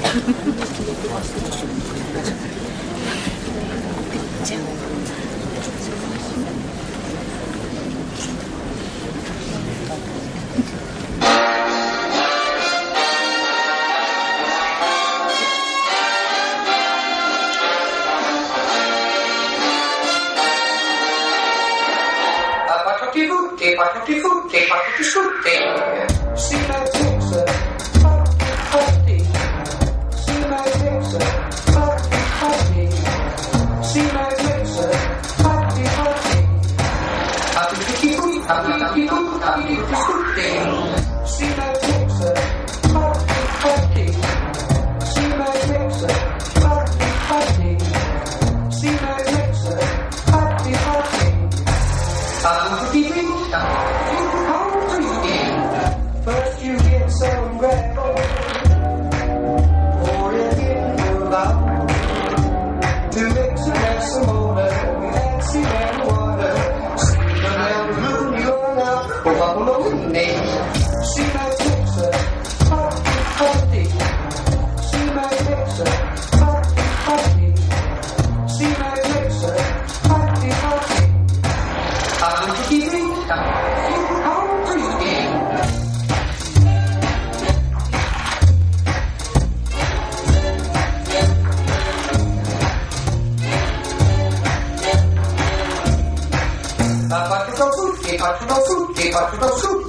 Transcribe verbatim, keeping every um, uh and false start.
Tutti, tutti, tutti, tutti, tutti. Si la pizza, fatti, fatti. Si la pizza, fatti, fatti. Si la pizza, fatti, fatti. Fatti, tutti, tutti, fatti, tutti, fatti, tutti. Si la pizza, fatti, fatti. Si la pizza, fatti, fatti. Si la pizza, fatti, fatti. First you get some gravel, pour it in the bowl. To mix it with some motor, add seed and water. See the little moon you're now, for buffalo in name. See my mixer, party, party. See my mixer, party, party. See my mixer, party, party. I'm keeping how pretty. Faccio da tutti, faccio da tutti, faccio da tutti.